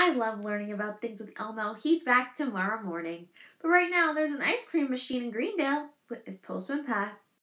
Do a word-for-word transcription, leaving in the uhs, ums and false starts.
I love learning about things with Elmo. He's back tomorrow morning. But right now, there's an ice cream machine in Greendale with Postman Pat.